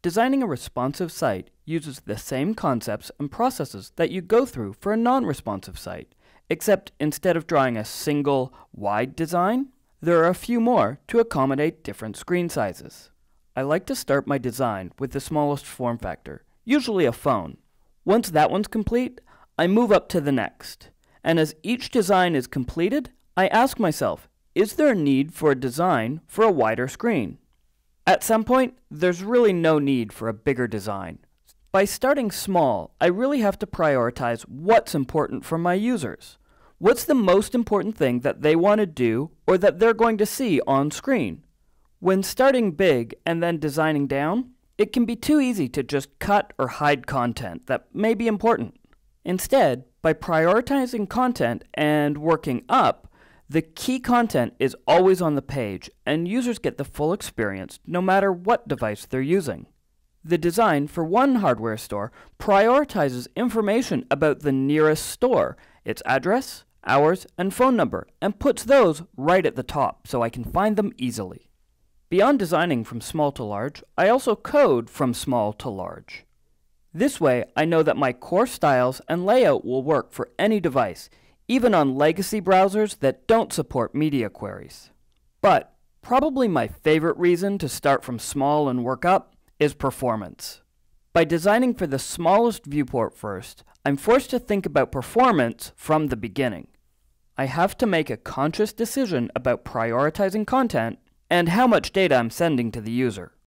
Designing a responsive site uses the same concepts and processes that you go through for a non-responsive site, except instead of drawing a single, wide design, there are a few more to accommodate different screen sizes. I like to start my design with the smallest form factor, usually a phone. Once that one's complete, I move up to the next. And as each design is completed, I ask myself, is there a need for a design for a wider screen? At some point, there's really no need for a bigger design. By starting small, I really have to prioritize what's important for my users. What's the most important thing that they want to do or that they're going to see on screen? When starting big and then designing down, it can be too easy to just cut or hide content that may be important. Instead, by prioritizing content and working up, the key content is always on the page, and users get the full experience no matter what device they're using. The design for one hardware store prioritizes information about the nearest store, its address, hours, and phone number, and puts those right at the top so I can find them easily. Beyond designing from small to large, I also code from small to large. This way, I know that my core styles and layout will work for any device, even on legacy browsers that don't support media queries. But probably my favorite reason to start from small and work up is performance. By designing for the smallest viewport first, I'm forced to think about performance from the beginning. I have to make a conscious decision about prioritizing content and how much data I'm sending to the user.